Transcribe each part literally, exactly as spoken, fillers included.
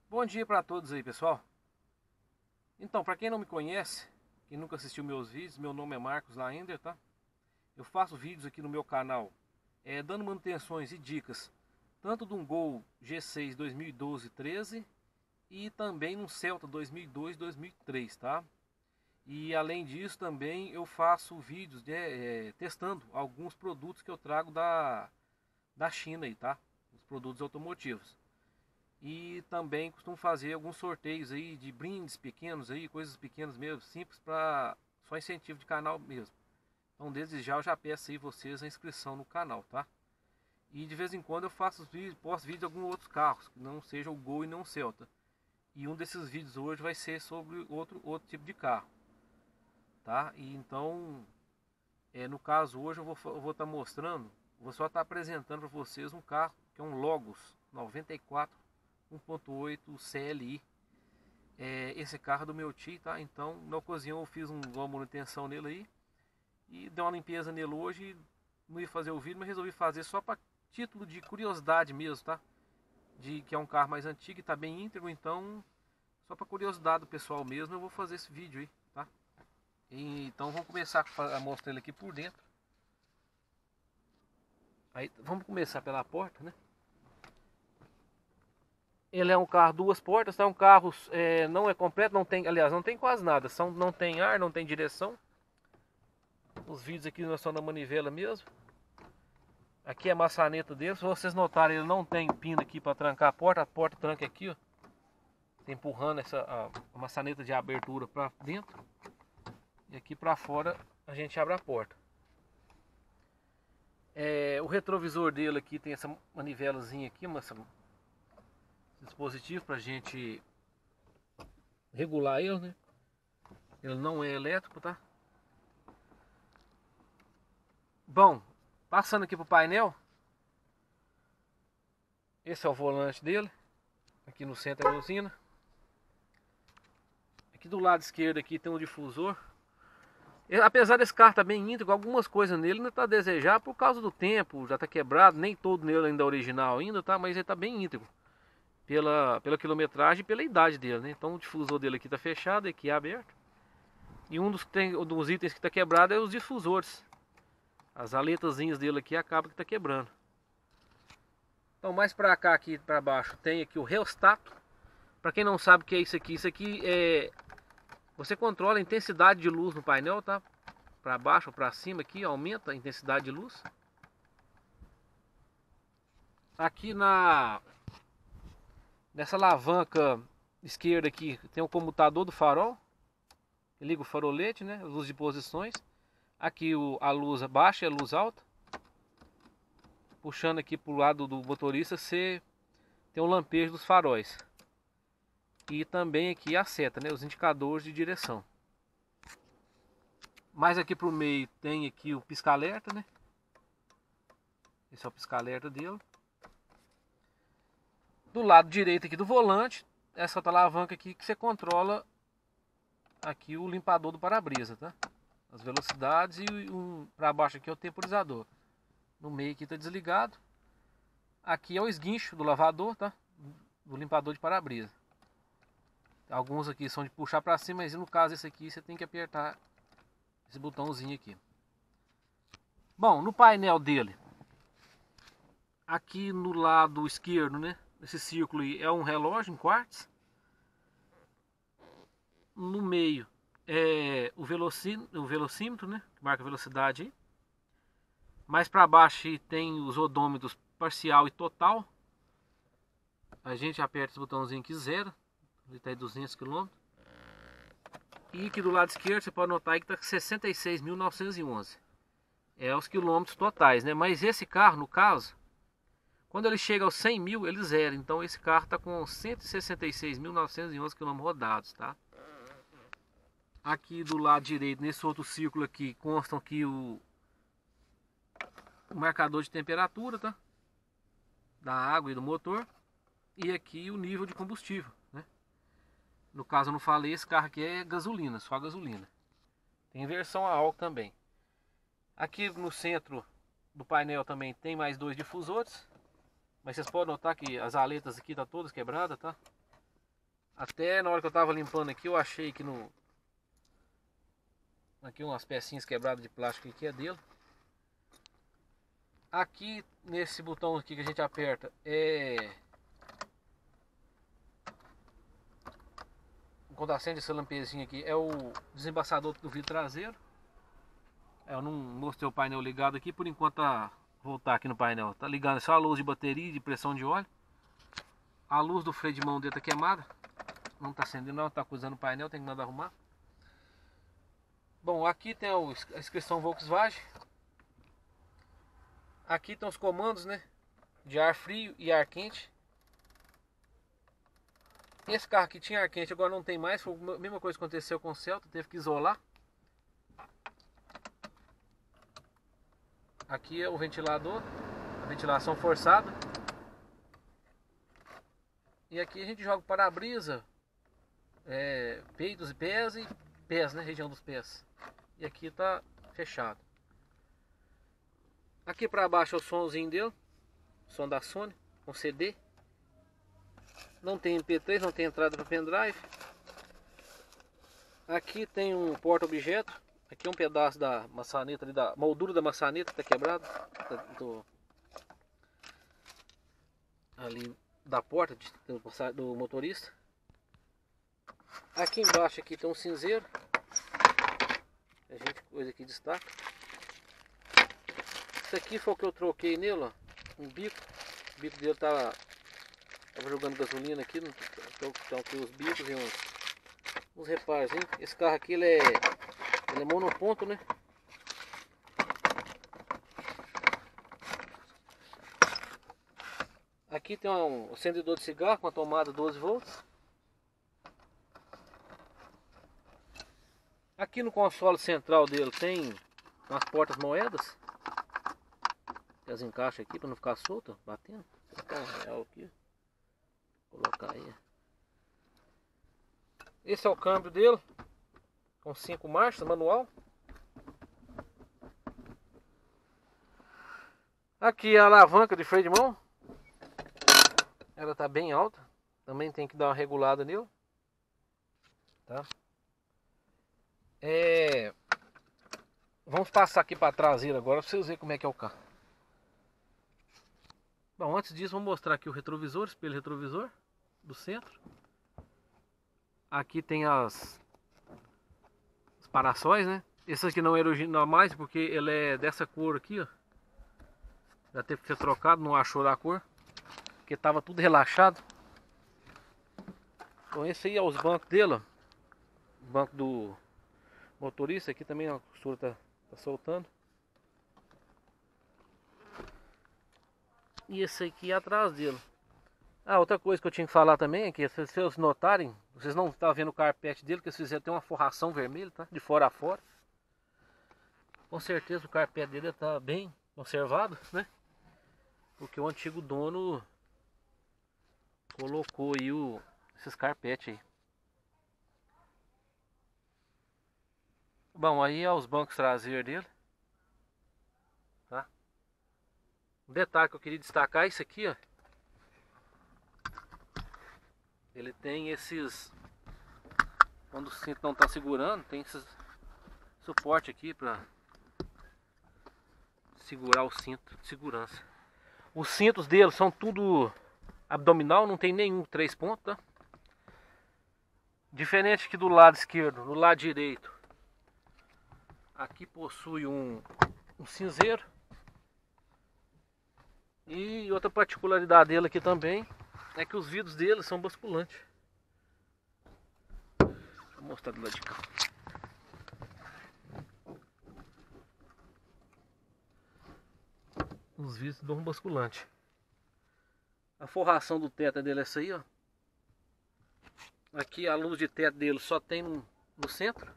Bom dia para todos aí, pessoal. Então, para quem não me conhece, quem nunca assistiu meus vídeos, meu nome é Marcos Laender, tá? Eu faço vídeos aqui no meu canal, é, dando manutenções e dicas, tanto de um Gol G seis dois mil e doze treze e também um Celta dois mil e dois dois mil e três, tá? E além disso, também eu faço vídeos de, é, testando alguns produtos que eu trago da, da China aí, tá? Os produtos automotivos. E também costumo fazer alguns sorteios aí de brindes pequenos aí, coisas pequenas mesmo, simples, para só incentivo de canal mesmo. Então desde já eu já peço aí vocês a inscrição no canal, tá? E de vez em quando eu faço vídeos, posto vídeos de alguns outros carros, que não seja o Gol e não o Celta. E um desses vídeos hoje vai ser sobre outro, outro tipo de carro, tá? E então, é, no caso hoje eu vou estar vou tá mostrando, vou só estar tá apresentando para vocês um carro que é um Logos noventa e quatro um ponto oito C L I. É, esse carro é do meu tio, tá? Então na ocasião eu fiz um, uma manutenção nele aí e dei uma limpeza nele hoje. Não ia fazer o vídeo, mas resolvi fazer só para título de curiosidade mesmo, tá? De que é um carro mais antigo e tá bem íntegro, então só para curiosidade do pessoal mesmo eu vou fazer esse vídeo aí, tá? E, então vamos começar a mostrar ele aqui por dentro. Aí vamos começar pela porta, né? Ele é um carro duas portas, tá? Um carro é, não é completo, não tem, aliás, não tem quase nada. São, não tem ar, não tem direção. Os vidros aqui nós só na manivela mesmo. Aqui é a maçaneta dele. Se vocês notarem, ele não tem pino aqui para trancar a porta. A porta tranca aqui, ó. Tá empurrando essa a, a maçaneta de abertura para dentro. E aqui para fora a gente abre a porta. É, o retrovisor dele aqui tem essa manivelazinha aqui, uma, essa, dispositivo para gente regular ele, né? Ele não é elétrico, tá? Bom, passando aqui pro painel. Esse é o volante dele. Aqui no centro é a buzina. Aqui do lado esquerdo aqui tem um difusor. Apesar desse carro estar bem íntegro, algumas coisas nele ainda está a desejar por causa do tempo, já está quebrado, nem todo nele ainda é original ainda, tá? Mas ele está bem íntegro. Pela, pela quilometragem e pela idade dele, né? Então o difusor dele aqui está fechado, aqui é aberto. E um dos, tem, um dos itens que está quebrado é os difusores. As aletazinhas dele aqui acabam que está quebrando. Então mais para cá, aqui para baixo, tem aqui o reostato. Para quem não sabe o que é isso aqui, isso aqui é... Você controla a intensidade de luz no painel, tá? Para baixo ou para cima aqui, aumenta a intensidade de luz. Aqui na... Nessa alavanca esquerda aqui tem o comutador do farol. Liga o farolete, né? Luz de posições. Aqui o, a luz baixa e a luz alta. Puxando aqui pro lado do motorista, você tem o lampejo dos faróis. E também aqui a seta, né? Os indicadores de direção. Mais aqui pro meio tem aqui o pisca-alerta, né? Esse é o pisca-alerta dele. Do lado direito aqui do volante, essa outra alavanca aqui que você controla aqui o limpador do para-brisa, tá? As velocidades e um para baixo aqui é o temporizador. No meio aqui está desligado. Aqui é o esguincho do lavador, tá? Do limpador de para-brisa. Alguns aqui são de puxar para cima, mas no caso esse aqui você tem que apertar esse botãozinho aqui. Bom, no painel dele, aqui no lado esquerdo, né? Esse círculo aí é um relógio em quartz. No meio é o velocímetro, o velocímetro, né? Que marca a velocidade aí. Mais para baixo tem os odômetros parcial e total. A gente aperta esse botãozinho aqui, zero. Ele está em duzentos quilômetros. E aqui do lado esquerdo você pode notar que está com sessenta e seis mil novecentos e onze. É os quilômetros totais, né? Mas esse carro, no caso, quando ele chega aos cem mil, ele zera. Então esse carro está com cento e sessenta e seis mil novecentos e onze quilômetros rodados, tá? Aqui do lado direito, nesse outro círculo aqui, constam aqui o, o marcador de temperatura, tá? Da água e do motor. E aqui o nível de combustível, né? No caso eu não falei, esse carro aqui é gasolina, só gasolina. Tem versão a álcool também. Aqui no centro do painel também tem mais dois difusores. Mas vocês podem notar que as aletas aqui estão todas quebradas, tá? Até na hora que eu tava limpando aqui, eu achei que no... Aqui umas pecinhas quebradas de plástico aqui é dele. Aqui nesse botão aqui que a gente aperta é... Quando acende essa lampezinha aqui é o desembaçador do vidro traseiro. Eu não mostrei o painel ligado aqui, por enquanto tá... Voltar aqui no painel, tá ligando só a luz de bateria e de pressão de óleo. A luz do freio de mão dele tá queimada, não tá acendendo não, tá acusando o painel, tem que mandar arrumar. Bom, aqui tem a inscrição Volkswagen. Aqui estão os comandos, né, de ar frio e ar quente. Esse carro aqui tinha ar quente, agora não tem mais. Foi a mesma coisa que aconteceu com o Celta, teve que isolar. Aqui é o ventilador, a ventilação forçada. E aqui a gente joga para-brisa, é, peitos e pés e pés, né, região dos pés. E aqui tá fechado. Aqui para baixo é o somzinho dele, som da Sony, com C D. Não tem M P três, não tem entrada para pendrive. Aqui tem um porta-objeto. Aqui é um pedaço da maçaneta, ali, da moldura da maçaneta que está quebrada. Do, ali da porta de, do, do motorista. Aqui embaixo aqui tem um cinzeiro. A gente coisa aqui destaca. Isso aqui foi o que eu troquei nele, ó, um bico. O bico dele tava, tava jogando gasolina aqui. Então aqui os bicos e uns, uns reparos. Hein? Esse carro aqui ele é, ele é monoponto, né? Aqui tem um acendedor de cigarro com a tomada doze volts. Aqui no console central dele tem umas portas moedas. Elas encaixam aqui para não ficar solto, batendo. Vou colocar um real aqui. Vou colocar aí. Esse é o câmbio dele, com cinco marchas, manual. Aqui é a alavanca de freio de mão. Ela está bem alta. Também tem que dar uma regulada nele. Tá? É... Vamos passar aqui para a traseira agora para vocês verem como é que é o carro. Bom, antes disso vou mostrar aqui o retrovisor, espelho retrovisor do centro. Aqui tem as, as paraçóis, né? Esse aqui não era original mais porque ele é dessa cor aqui, ó. Já teve que ser trocado, não achou a cor, porque tava tudo relaxado. Então esse aí é os bancos dele, ó. O banco do motorista aqui também, ó, a costura tá, tá soltando. E esse aqui é atrás dele. Ah, outra coisa que eu tinha que falar também é que se vocês notarem, vocês não estão vendo o carpete dele, que eles fizeram tem uma forração vermelha, tá? De fora a fora. Com certeza o carpete dele está bem conservado, né? Porque o antigo dono colocou aí o, esses carpetes aí. Bom, aí é os bancos traseiros dele. Tá? Um detalhe que eu queria destacar é isso aqui, ó. Ele tem esses, quando o cinto não está segurando, tem esses suporte aqui para segurar o cinto de segurança. Os cintos dele são tudo abdominal, não tem nenhum três pontos, tá? Diferente que do lado esquerdo, no lado direito, aqui possui um, um cinzeiro. E outra particularidade dele aqui também é que os vidros dele são basculantes. Deixa eu mostrar do lado de cá. Os vidros dão um basculante. A forração do teto dele é essa aí, ó. Aqui a luz de teto dele só tem no, no centro.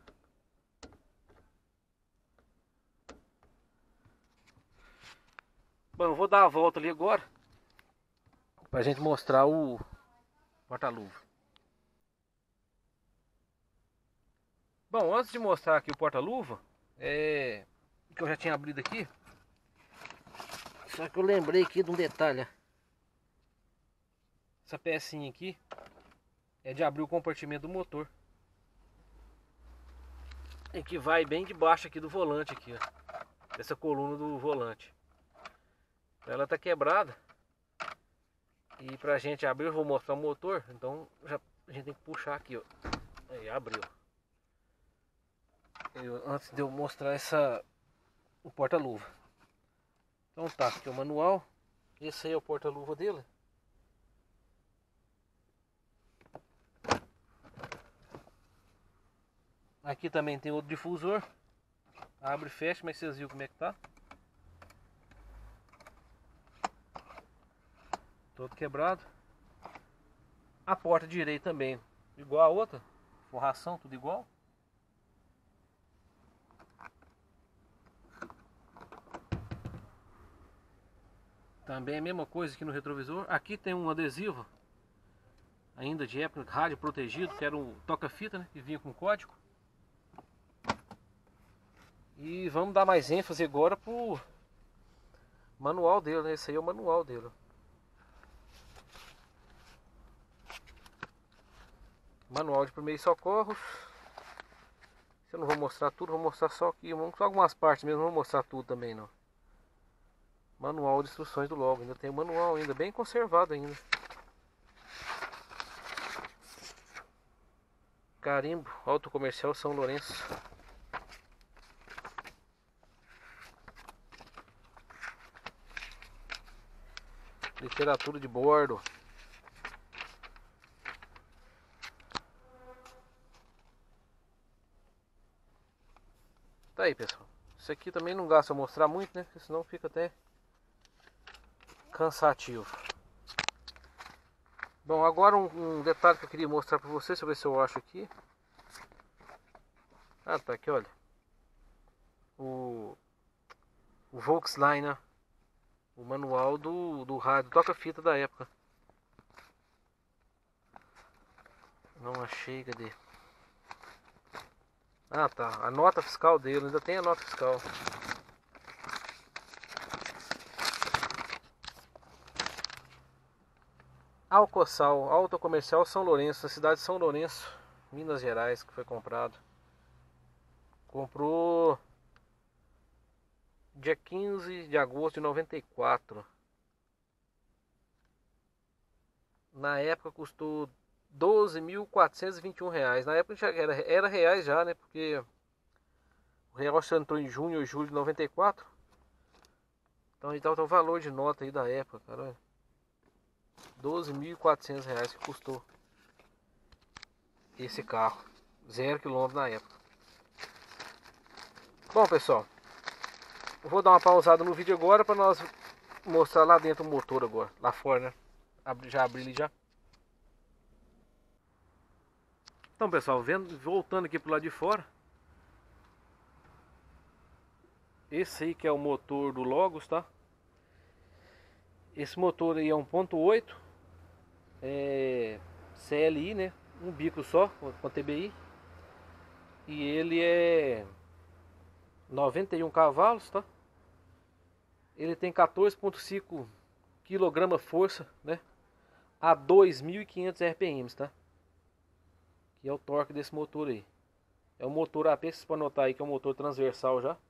Bom, eu vou dar a volta ali agora pra gente mostrar o porta-luva. Bom, antes de mostrar aqui o porta-luva, é que eu já tinha abrido aqui. Só que eu lembrei aqui de um detalhe. Essa pecinha aqui, é de abrir o compartimento do motor. E que vai bem debaixo aqui do volante aqui, ó. Essa coluna do volante. Ela tá quebrada. E pra gente abrir, eu vou mostrar o motor. Então já, a gente tem que puxar aqui, ó. Aí, abriu. Eu, antes de eu mostrar essa o porta-luva. Então tá, aqui é o manual. Esse aí é o porta-luva dele. Aqui também tem outro difusor. Abre e fecha, mas vocês viram como é que tá. Todo quebrado. A porta direita também, igual a outra. Forração, tudo igual. Também é a mesma coisa aqui no retrovisor. Aqui tem um adesivo, ainda de época, rádio protegido, que era um toca-fita, né? Que vinha com código. E vamos dar mais ênfase agora pro manual dele, né? Esse aí é o manual dele. Manual de primeiros socorros. Eu não vou mostrar tudo, vou mostrar só aqui, só algumas partes mesmo, não vou mostrar tudo também não. Manual de instruções do Logo, ainda tem o manual ainda, bem conservado ainda. Carimbo, Auto Comercial São Lourenço. Literatura de bordo. Tá aí, pessoal. Isso aqui também não gasta mostrar muito, né? Porque senão fica até cansativo. Bom, agora um, um detalhe que eu queria mostrar pra vocês. Deixa eu ver se eu acho aqui. Ah, tá aqui, olha. O, o Volkswagen, né? O manual do, do rádio toca-fita da época. Não achei, cadê? Ah, tá. A nota fiscal dele, ainda tem a nota fiscal. Alcoçal, Auto Comercial São Lourenço, na cidade de São Lourenço, Minas Gerais, que foi comprado. Comprou dia quinze de agosto de noventa e quatro. Na época custou doze mil quatrocentos e vinte e um reais. Na época já era, era reais já, né? Porque o real só entrou em junho ou julho de noventa e quatro. Então então tá o valor de nota aí da época, cara. doze mil e quatrocentos reais que custou esse carro. Zero quilômetro na época. Bom, pessoal, eu vou dar uma pausada no vídeo agora para nós mostrar lá dentro o motor agora, lá fora, né? Já abri ele já. Então, pessoal, vendo, voltando aqui pro lado de fora. Esse aí que é o motor do Logos, tá? Esse motor aí é um ponto oito, é C L I, né? Um bico só, com T B I. E ele é noventa e um cavalos, tá? Ele tem quatorze ponto cinco quilos força, né? A dois mil e quinhentos R P Ms, tá? Que é o torque desse motor aí. É um motor A P, vocês podem notar aí que é um motor transversal já.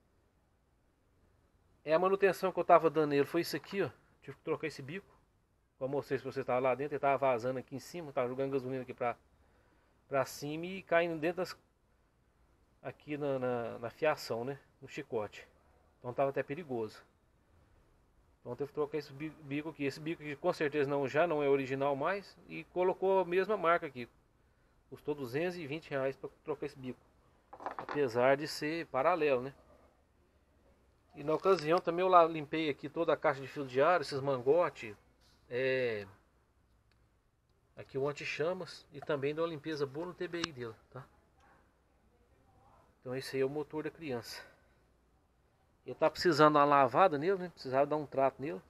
É a manutenção que eu tava dando nele, foi isso aqui, ó. Tive que trocar esse bico. Como eu mostrei se você estava lá dentro, ele tava vazando aqui em cima, tava jogando gasolina aqui pra, pra cima e caindo dentro das... Aqui na, na, na fiação, né? No chicote. Então tava até perigoso. Então teve que trocar esse bico aqui. Esse bico aqui com certeza não, já não é original mais. E colocou a mesma marca aqui. Custou duzentos e vinte reais para trocar esse bico. Apesar de ser paralelo, né? E na ocasião também eu lá limpei aqui toda a caixa de fio de ar, esses mangotes. É... Aqui o anti-chamas. E também deu uma limpeza boa no T B I dele, tá? Então esse aí é o motor da criança. Ele tá precisando dar uma lavada nele, né? Precisava dar um trato nele.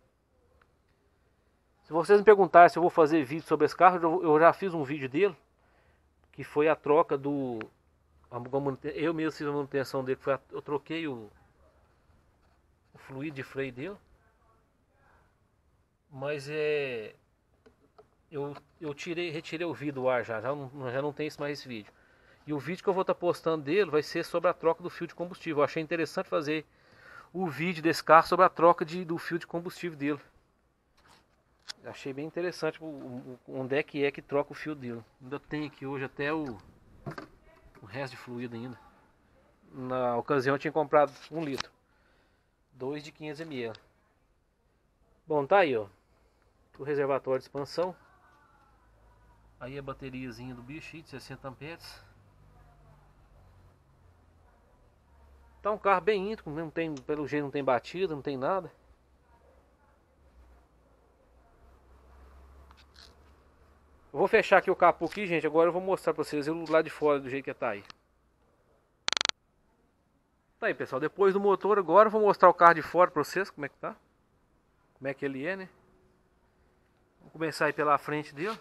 Se vocês me perguntarem se eu vou fazer vídeo sobre esse carro, eu já fiz um vídeo dele. Que foi a troca do... Eu mesmo fiz a manutenção dele. Foi a, eu troquei o, o fluido de freio dele. Mas é... eu, eu tirei, retirei o vídeo do ar já, já não, já não tem mais esse vídeo. E o vídeo que eu vou estar postando dele vai ser sobre a troca do fio de combustível. Eu achei interessante fazer o vídeo desse carro sobre a troca de, do fio de combustível dele. Achei bem interessante onde é que é que troca o fio dele. Ainda tem aqui hoje até o, o resto de fluido ainda. Na ocasião eu tinha comprado um litro. Dois de quinhentos mililitros. Bom, tá aí, ó. O reservatório de expansão. Aí a bateriazinha do bicho aí de sessenta amperes. Tá um carro bem íntegro, não tem, pelo jeito não tem batida, não tem nada. Eu vou fechar aqui o capô aqui, gente. Agora eu vou mostrar pra vocês o lado de fora do jeito que tá aí. Tá aí, pessoal. Depois do motor agora eu vou mostrar o carro de fora pra vocês, como é que tá. Como é que ele é, né? Vou começar aí pela frente dele.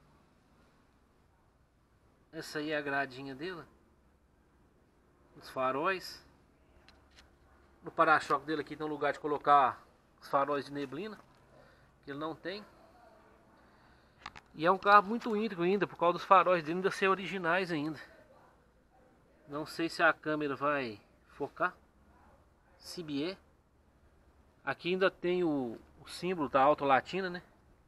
Essa aí é a gradinha dele. Os faróis. No para-choque dele aqui tem um lugar de colocar os faróis de neblina, que ele não tem. E é um carro muito íntegro ainda, por causa dos faróis dele ainda ser originais ainda. Não sei se a câmera vai focar. C B E. Aqui ainda tem o, o símbolo da Auto Latina, né?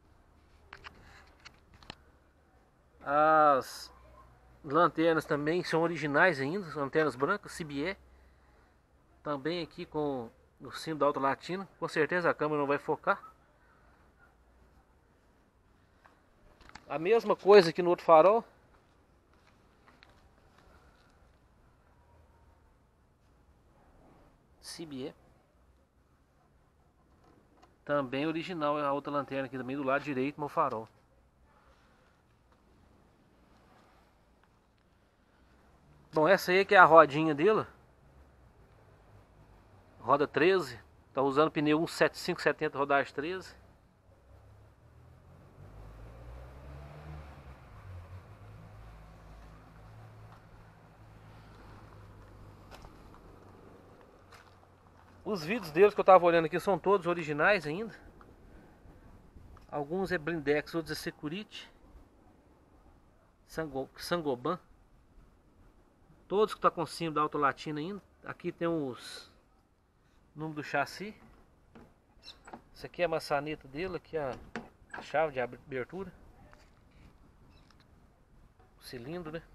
As lanternas também são originais ainda, lanternas brancas, C B E. Também aqui com o símbolo da Auto Latina. Com certeza a câmera não vai focar. A mesma coisa aqui no outro farol. C B E. Também original a outra lanterna aqui também do lado direito no farol. Bom, essa aí que é a rodinha dele. Roda treze. Tá usando pneu um setenta e cinco setenta rodagem treze. Os vidros deles que eu tava olhando aqui são todos originais ainda. Alguns é blindex, outros é security. Sangoban. Todos que tá com símbolo da Auto Latina ainda. Aqui tem os número do chassi. Isso aqui é a maçaneta dele, aqui é a chave de abertura. O cilindro, né?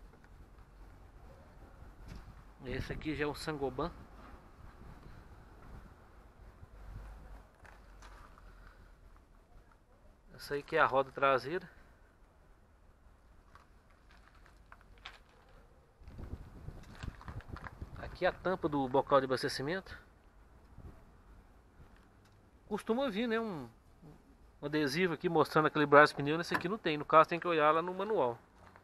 Esse aqui já é o Sangoban. Essa aí que é a roda traseira. Aqui é a tampa do bocal de abastecimento. Costuma vir, né, um, um adesivo aqui mostrando a calibragem do pneu. Nesse aqui não tem, no caso tem que olhar lá no manual.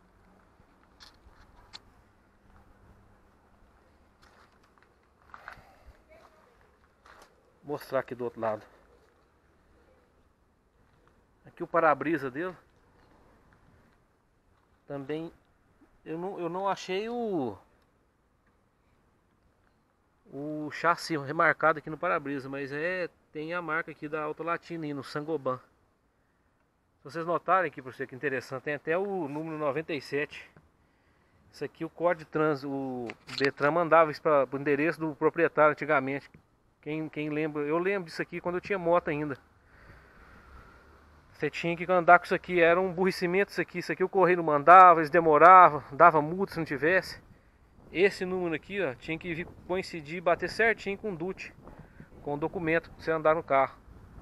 Vou mostrar aqui do outro lado. Aqui o para-brisa dele. Também eu não, eu não achei o o chassi remarcado aqui no para-brisa, mas é tem a marca aqui da Auto Latina aí no Sangoban. Se vocês notarem aqui, por ser que interessante, tem até o número noventa e sete. Isso aqui o código de trânsito, o Detran mandava isso para o endereço do proprietário antigamente. Quem, quem lembra, eu lembro disso aqui quando eu tinha moto ainda. Você tinha que andar com isso aqui, era um aborrecimento isso aqui. Isso aqui o correio não mandava, eles demoravam, dava multa se não tivesse. Esse número aqui, ó, tinha que vir coincidir, bater certinho com o D U T, com o documento pra você andar no carro.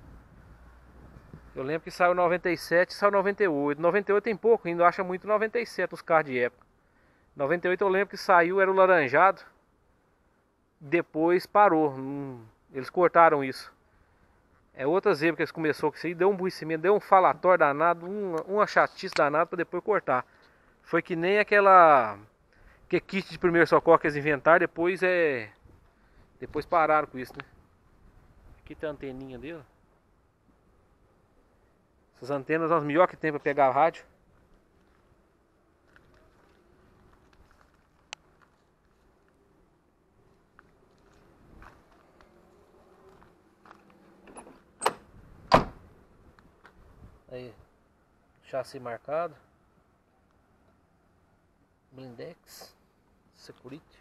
Eu lembro que saiu noventa e sete, saiu noventa e oito. noventa e oito tem pouco, ainda acha muito noventa e sete os carros de época. noventa e oito eu lembro que saiu, era o laranjado. Depois parou, hum, eles cortaram isso. É outra zebra que eles começou com isso aí, deu um aborrecimento, deu um falatório danado, uma, uma chatice danada pra depois cortar. Foi que nem aquela que kit de primeiro socorro que eles inventaram, depois é depois pararam com isso, né? Aqui tem a anteninha dele. Essas antenas são as melhores que tem para pegar a rádio. Aí, chassi marcado, blindex, security.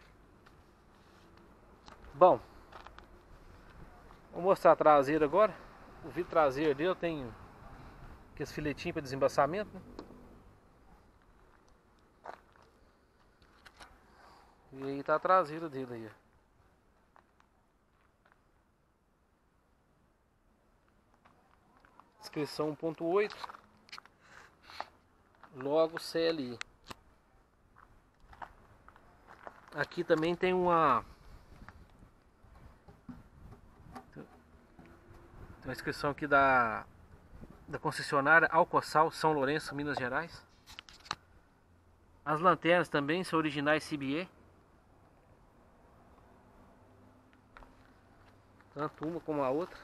Bom, vou mostrar a traseira agora. O vidro traseiro dele tem aqueles filetinhos para desembaçamento, né? E aí tá a traseira dele aí. Inscrição um ponto oito, logo C L I. Aqui também tem uma Tem uma inscrição aqui da, da concessionária Alcossal, São Lourenço, Minas Gerais. As lanternas também são originais C B E. Tanto uma como a outra.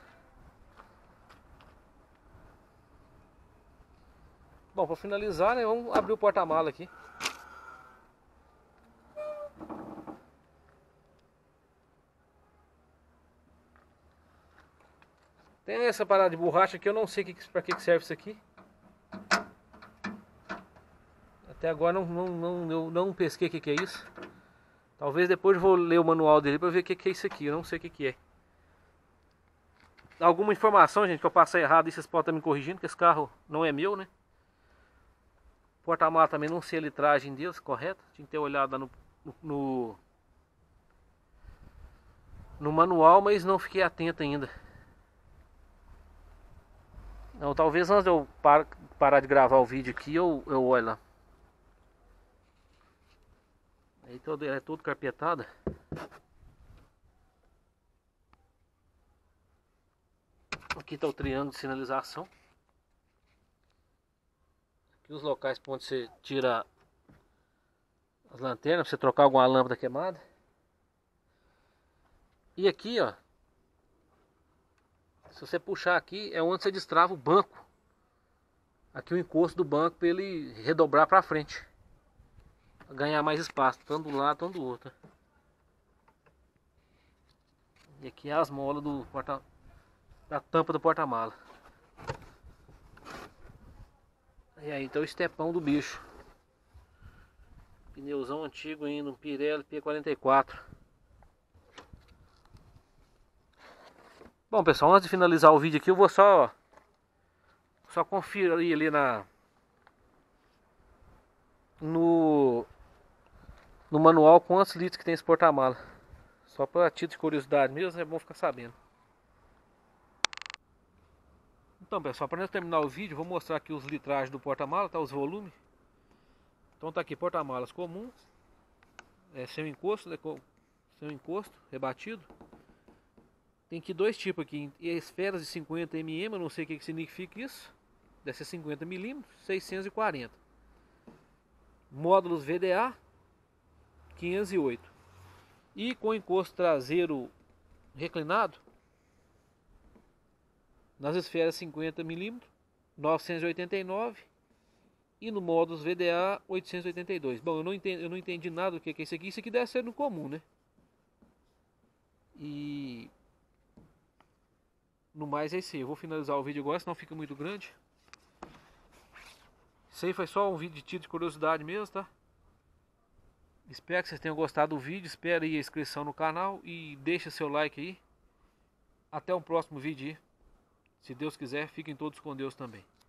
Bom, para finalizar, né, vamos abrir o porta-mala aqui. Tem essa parada de borracha aqui, eu não sei que, pra que serve isso aqui. Até agora não, não, não, eu não pesquei o que, que é isso. Talvez depois eu vou ler o manual dele para ver o que, que é isso aqui, eu não sei o que, que é. Alguma informação, gente, que eu passei errado e vocês podem estar me corrigindo, que esse carro não é meu, né? Porta-mala também não sei a litragem deles, correto? Tinha que ter olhado lá no, no, no manual, mas não fiquei atento ainda. Não, talvez antes de eu par, parar de gravar o vídeo aqui, eu, eu olho lá. Aí todo, é todo carpetado. Aqui está o triângulo de sinalização. Aqui os locais para onde você tira as lanternas, para você trocar alguma lâmpada queimada. E aqui, ó, se você puxar aqui, é onde você destrava o banco. Aqui o encosto do banco para ele redobrar para frente, pra ganhar mais espaço, tanto do lado, tanto do outro. E aqui é as molas do porta, da tampa do porta-mala. E aí então o estepão do bicho. Pneuzão antigo ainda, um Pirelli P quarenta e quatro. Bom, pessoal, antes de finalizar o vídeo aqui, eu vou só só conferir ali na no no manual quantos litros que tem esse porta-mala. Só para título de curiosidade mesmo, é bom ficar sabendo. Então, pessoal, para nós terminar o vídeo, vou mostrar aqui os litragens do porta-mala, tá, os volumes. Então tá aqui porta-malas comum, é sem encosto, é sem encosto, rebatido. Tem aqui dois tipos aqui, esferas de cinquenta milímetros, eu não sei o que, que significa isso. Deve ser cinquenta milímetros, seiscentos e quarenta. Módulos V D A, quinhentos e oito. E com encosto traseiro reclinado, nas esferas cinquenta milímetros, novecentos e oitenta e nove. E no módulos V D A, oitocentos e oitenta e dois. Bom, eu não entendi, eu não entendi nada do que é isso aqui. Isso aqui deve ser no comum, né? E no mais é isso aí. Eu vou finalizar o vídeo agora, senão fica muito grande. Isso aí foi só um vídeo de título de curiosidade mesmo, tá? Espero que vocês tenham gostado do vídeo. Espero aí a inscrição no canal e deixa seu like aí. Até o próximo vídeo aí. Se Deus quiser, fiquem todos com Deus também.